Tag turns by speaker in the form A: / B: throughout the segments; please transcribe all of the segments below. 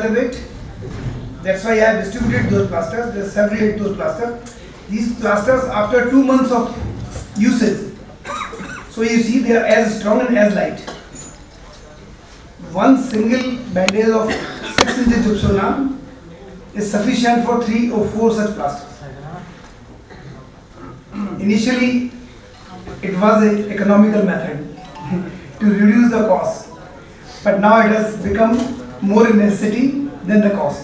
A: Weight. That's why I have distributed those plasters. There's several 8 those plasters. These plasters after 2 months of usage. So you see they are as strong and as light. One single bandage of 6 inches gypsum is sufficient for 3 or 4 such plasters. Initially, it was an economical method to reduce the cost, but now it has become more a necessity than the cost.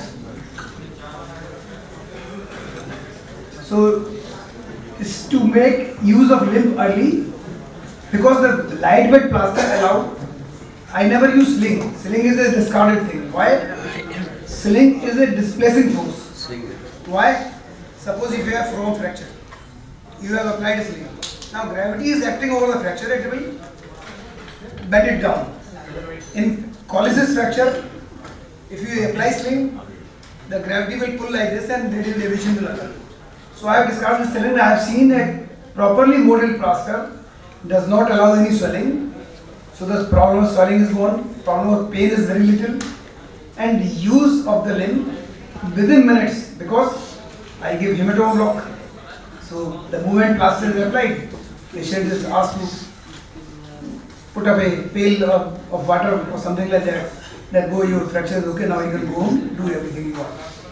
A: So, it's to make use of limb early, because the lightweight plaster allowed. I never use sling. Sling is a discarded thing. Why? Sling is a displacing force. Why? Suppose if you have forearm fracture, you have applied a sling. Now gravity is acting over the fracture, it will bend it down. In collisus fracture, if you apply sling, the gravity will pull like this and radial deviation will occur. So I have discarded the sling. I have seen a properly molded plaster does not allow any swelling. So the problem of swelling is gone, problem of pain is very little, and use of the limb within minutes, because I give hematoma block. So the moment plaster is applied, patient is asked to put up a pail of water or something like that. That go, your fracture is okay, now you can go home, do everything you want.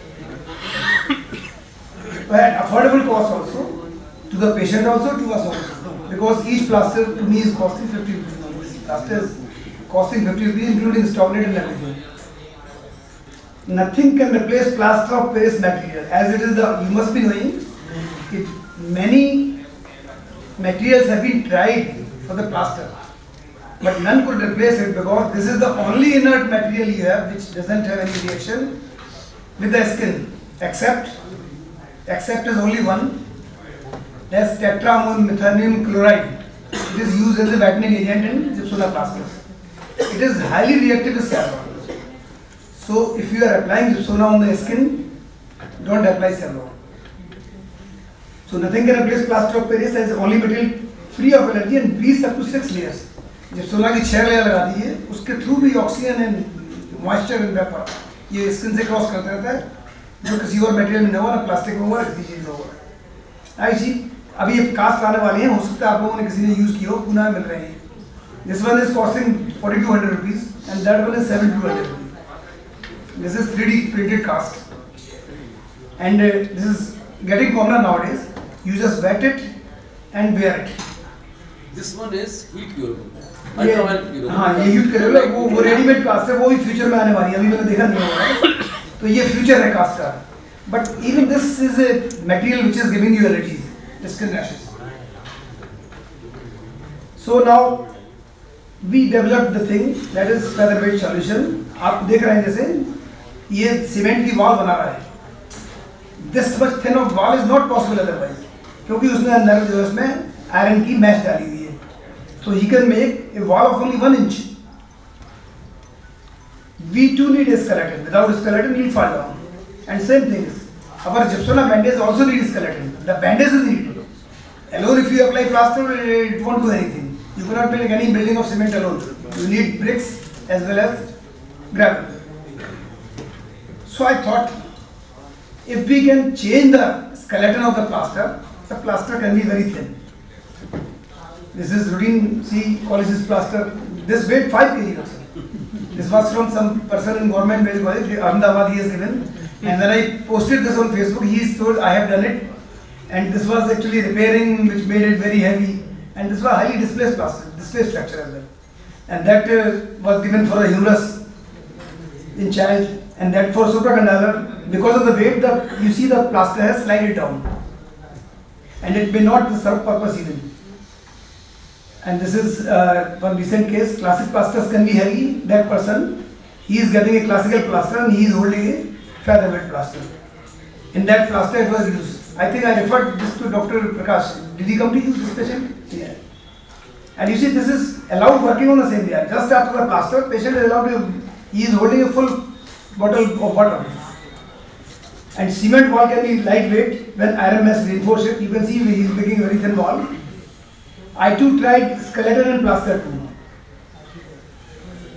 A: But affordable cost also, to the patient also, to us also. Because each plaster to me is costing 50 rupees. This plaster is costing 50 rupees, including stock net and everything. Nothing can replace plaster of Paris material. As it is you must be knowing, many materials have been tried for the plaster, but none could replace it, because this is the only inert material you have which doesn't have any reaction with the skin, except is only one. That's tetraammonia chloride. It is used as a whitening agent in gypsum plasters. It is highly reactive with Savlon. So if you are applying gypsum on the skin, don't apply Savlon. So nothing can replace plaster of Paris as only material free of allergy and breathes up to 6 layers. gypsum की 6 layer लगा दी है, उसके through भी oxygen and moisture and vapour ये skin से cross करता रहता है, जो किसी और मटेरियल में न हो, ना प्लास्टिक में होगा, किसी चीज में होगा. ऐसी अभी ये कास्ट आने वाले हैं, हो सकता है आप लोगों ने किसी ने यूज किया हो, पुनः मिल रहे हैं. This one is costing 4200 rupees and that one is 7200 rupees. This is 3D printed cast, and this is getting common nowadays. You just wet it and wear it.
B: This one is heat curable.
A: हाँ, ये heat करेबल, वो readymade cast है, वो ही future में आने वाली है, अभी मैंने देखा नहीं होगा, तो ये फ्यूचर है कास्ट का. But even this is a material which is giving you allergies, skin rashes. So now we developed the thing that is featherweight solution. आप देख रहे हैं जैसे ये सीमेंट की वॉल बना रहा है. This much thin of wall is not possible otherwise, क्योंकि उसने अंदर जो है उसमें आयरन की मैश डाली हुई है. So he can make a wall of only 1 inch. We too need a skeleton. Without a skeleton, he'll fall down. And same thing is, our gypsum bandage also needs skeleton. The bandage is needed. Alone, if you apply plaster, it won't do anything. You cannot build any building of cement alone. You need bricks as well as gravel. So I thought, if we can change the skeleton of the plaster can be very thin. This is routine colleges plaster. This weighed 5 kg also. This was from some person in government medical college, Ahmedabad, he has given. And when I posted this on Facebook, he told I have done it. And this was actually repairing, which made it very heavy. And this was highly displaced plaster, displaced fracture as well. And that was given for a humerus in child. And that for supracondylar, because of the weight, you see the plaster has slided down. And it may not serve purpose even. And this is one recent case. Classic plasters can be heavy. That person, he is getting a classical plaster and he is holding a featherweight plaster. In that plaster it was used. I think I referred this to Dr. Prakash. Did he come to you, this patient? Yeah. And you see, this is allowed working on the same day. Just after the plaster, patient is allowed to, he is holding a full bottle of water. And cement wall can be lightweight when iron mesh reinforce it. You can see he is making a very thin wall. I too tried skeleton and plaster too.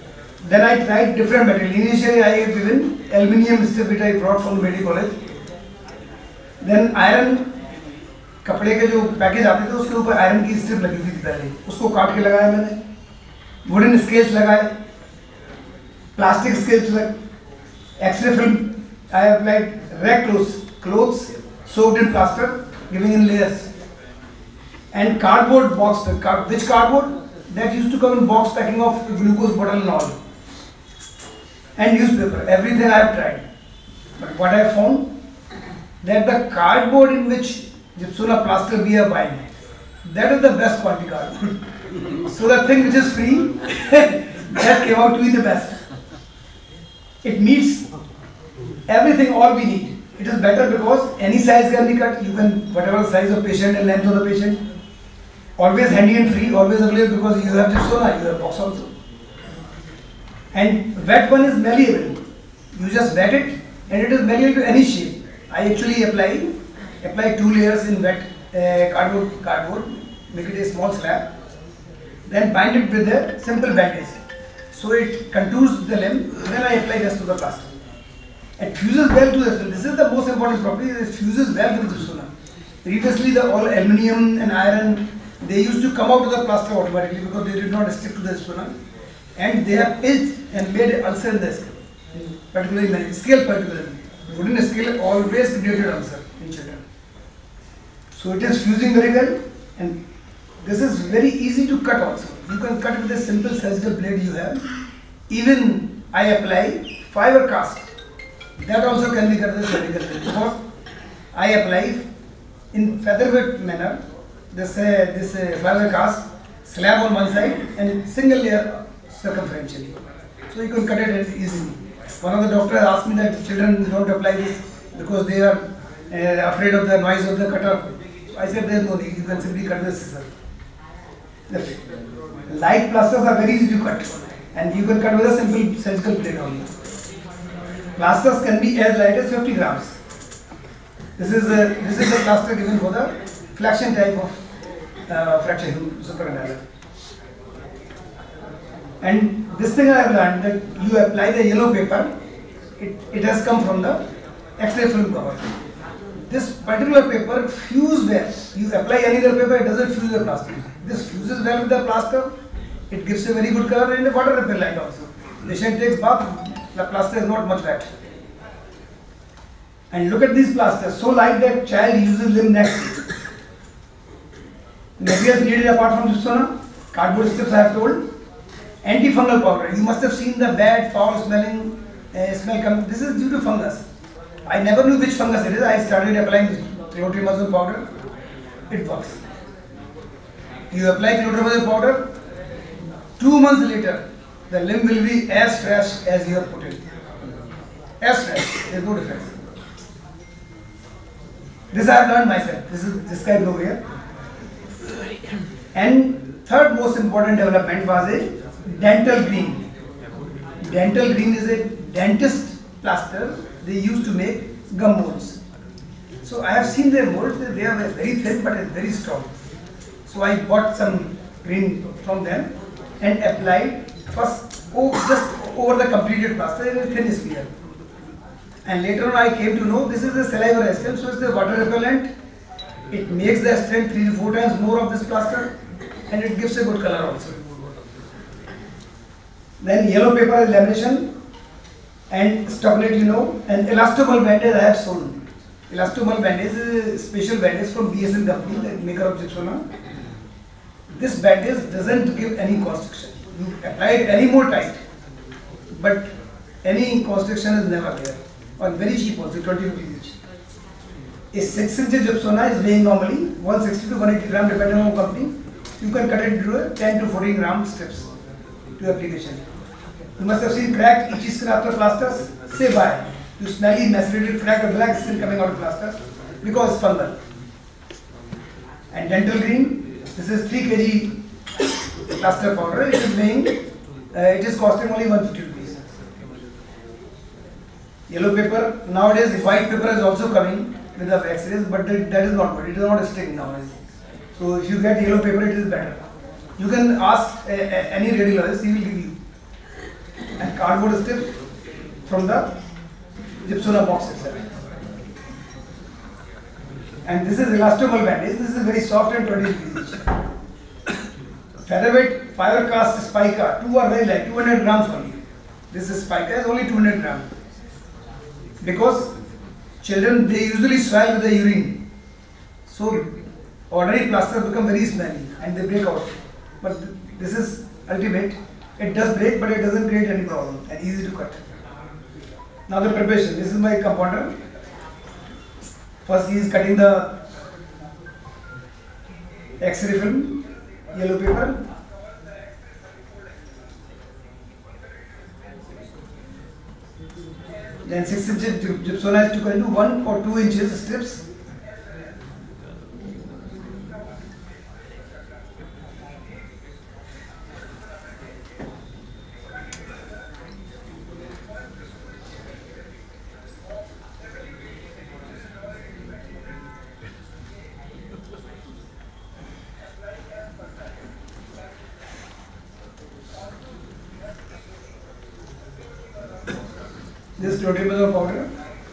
A: Then I tried different material. Initially I have given aluminium strip which I brought from the medical college. Then iron, कपड़े के जो package आते थे उसके ऊपर iron की strip लगी हुई थी पहले, उसको काट के लगाया मैंने, वुडन स्केल्स लगाए, प्लास्टिक स्केल्स लगे, x ray film, I applied rag clothes soaked in plaster, giving in layers, and cardboard box. Which cardboard? That used to come in box packing of glucose bottle and all, and newspaper. Everything I have tried, but what I found that the cardboard in which gypsum plaster we are buying, that is the best quality cardboard. So the thing which is free, that came out to be the best. It meets everything all we need. It is better because any size can be cut. You can, whatever size of patient and length of the patient. Always handy and free, always available because you have gypsum, you have box also. And wet one is malleable. You just wet it and it is malleable to any shape. I actually apply 2 layers in wet cardboard, make it a small slab, then bind it with a simple bandage. So it contours the limb, then I apply rest of the plaster. It fuses well to the film. This is the most important property, it fuses well with the gypsum. Previously the all aluminium and iron, they used to come out of the plaster automatically because they did not stick to the gypsum. And they have pitched and made an ulcer in the scale, particularly in the scale particularly. Wooden scale always created ulcer in children. So it is fusing very well, and this is very easy to cut also. You can cut with a simple surgical blade you have. Even I apply fiber cast. That also can be cut with a surgical blade because I apply in featherweight manner this fiber cast slab on one side and single layer circumferentially. So you can cut it easily. One of the doctors asked me that children don't apply this because they are afraid of the noise of the cutter. I said there is no need, you can simply cut this scissor. Light plasters are very easy to cut and you can cut with a simple surgical blade only. Plasters can be as light as 50 grams. This is a plaster given for the flexion type of fracture supracondylar. And this thing I have learned that you apply the yellow paper, it has come from the X-ray film cover. This particular paper fuses well. You apply any other paper, it doesn't fuse the plaster. This fuses well with the plaster, it gives a very good color and a water repellent also. Patient takes bath, the plaster is not much wet. And look at these plasters, so light that child uses them next. Materials needed apart from gypsum, cardboard strips I have told. Antifungal powder. You must have seen the bad, foul smelling smell coming. This is due to fungus. I never knew which fungus it is. I started applying clotrimazole powder. It works. You apply clotrimazole powder. 2 months later, the limb will be as fresh as you have put it. As fresh. There is no difference. This I have learned myself. This is described over here. And third most important development was a dental green. Dental green is a dentist plaster they used to make gum molds. So I have seen their molds, they are very thin but very strong. So I bought some green from them and applied first just over the completed plaster in a thin sphere. And later on I came to know this is a saliva stem, so it's a water repellent. It makes the strength 3 to 4 times more of this plaster and it gives a good color also. Then yellow paper is lamination and stocklet and elastomeric bandage I have sold. Elastomeric bandage is a special bandage from BSN company, the maker of gypsum. This bandage doesn't give any constriction. You apply it any more tight, but any constriction is never there. Or very cheap also, 20 rupees each. A 6-inch gypsum is weighing normally 160 to 180 gram depending on company. You can cut it into 10 to 14 gram strips to application. You must have seen cracked itchy skin after plasters. Say why? You smelly, macerated, cracked or black skin coming out of plaster because it's fungal. And dental green, this is 3 kg plaster powder. It is weighing, it is costing only 150 rupees. Yellow paper, nowadays white paper is also coming with the X-rays, but that is not good. It is not sticking nowadays. So if you get yellow paper, it is better. You can ask any radiologist, he will give you. and cardboard strip from the gypsum box itself. And this is elastomer bandage. This is very soft and 20 degrees. Featherweight fiber cast spica, 2 are very light, 200 grams only. This is spica is only 200 grams. Because children, they usually swallow with the urine. So ordinary plaster become very smelly and they break out. But this is ultimate. It does break, but it doesn't create any problem and easy to cut. Now the preparation. This is my compounder. First he is cutting the X-ray film, yellow paper. Then 6 inches gypsum is to cut into 1 or 2 inches strips. This clotrimazole powder.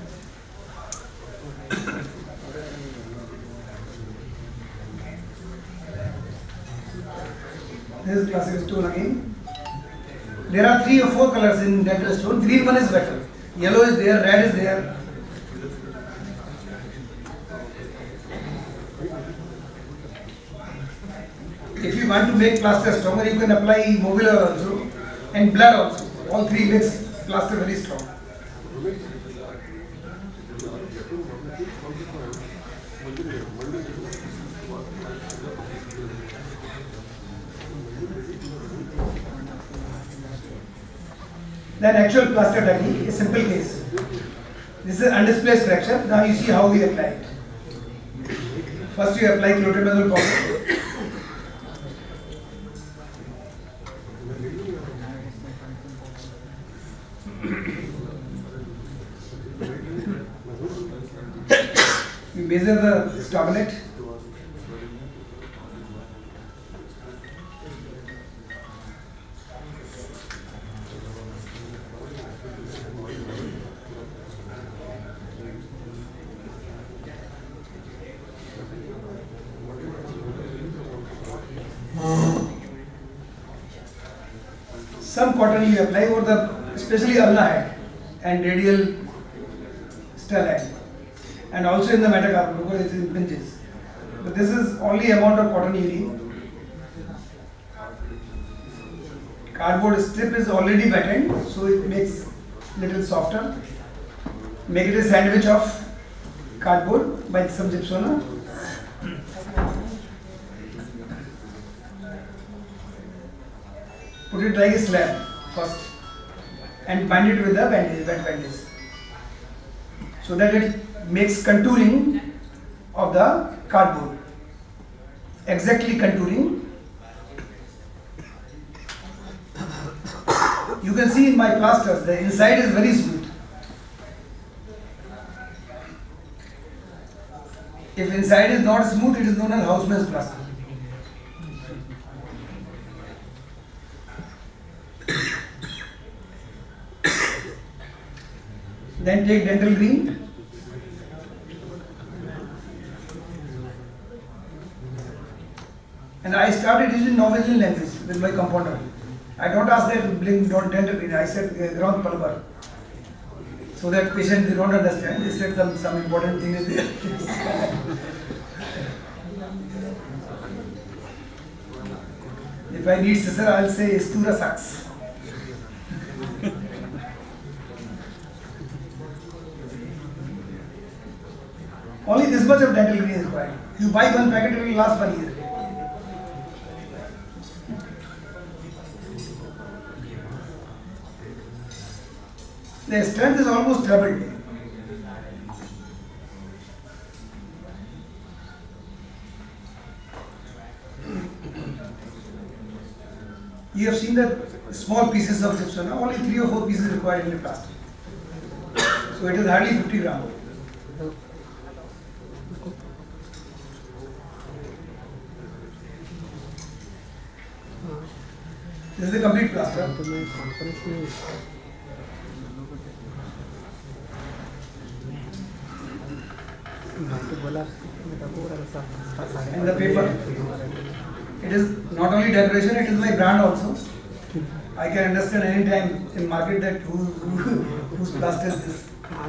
A: This is classic stone again. There are 3 or 4 colors in dental stone. Green one is better. Yellow is there, red is there. If you want to make plaster stronger, you can apply immobilisation also and blood also. All 3 makes plaster very strong. Then actual plaster technique, a simple case. This is undisplaced fracture. Now you see how we apply it. First you apply clotrimazole powder. We measure the stognet. Some cotton you apply over the, especially ulna head and radial stellate, and also in the metacarpal because it is in pinches. But this is only amount of cotton you need. Cardboard strip is already battened, so it makes little softer. Make it a sandwich of cardboard by some gypsum. Put it like a slab first and bind it with the bandage, wet bandage, so that it makes contouring of the cardboard. Exactly contouring. You can see in my plasters, the inside is very smooth. If inside is not smooth, it is known as houseman's plaster. Then take dental green. And I started using novel lenses with my compounder. I don't ask them bring dental green. I said ground pulver, so that patient they don't understand. They said some important thing is there. If I need scissor, I'll say Stura sucks. Only this much of dental green is required. You buy one packet, it will last 1 year. The strength is almost doubled. You have seen the small pieces of gypsum. Only 3 or 4 pieces required in the plaster. So it is hardly 50 grams. This is the complete plaster. And the paper. It is not only decoration, it is my brand also. I can understand any time in market that whose plaster is this.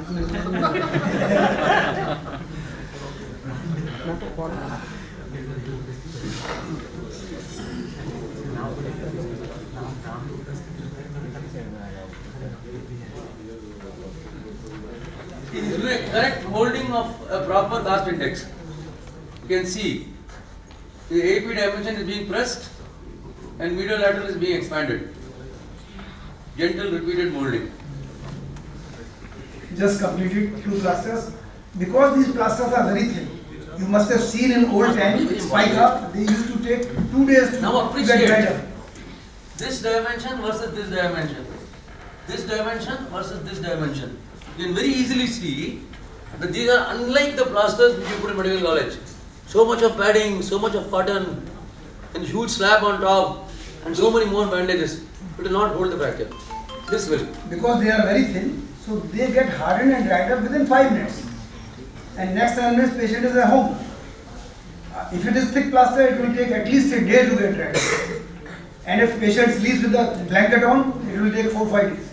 B: In the correct molding of a proper cast index, you can see the AP dimension is being pressed and medial lateral is being expanded. Gentle repeated molding.
A: Just completed 2 plasters. Because these plasters are very thin, you must have seen in old time, spike up, they used to take 2 days to
B: Now
A: get
B: appreciate
A: better.
B: this dimension versus this dimension. This dimension versus this dimension. You can very easily see that these are unlike the plasters which you put in medical college. So much of padding, so much of cotton, and huge slab on top, and so many more bandages. It will not hold the fracture. This will.
A: Because they are very thin, so they get hardened and dried up within 5 minutes. And next 10 minutes patient is at home. If it is thick plaster, it will take at least a day to get dried. And if patient sleeps with the blanket on, it will take 4-5 days.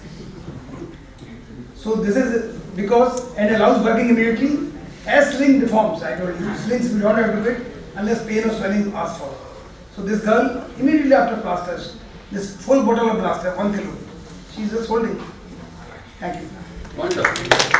A: So this is because, and allows working immediately. As sling deforms, I told you, slings we don't have to do it unless pain or swelling asks for. So this girl, immediately after plasters, this full bottle of plaster, 1 kilo, she's just holding. Thank you.
B: Wonderful.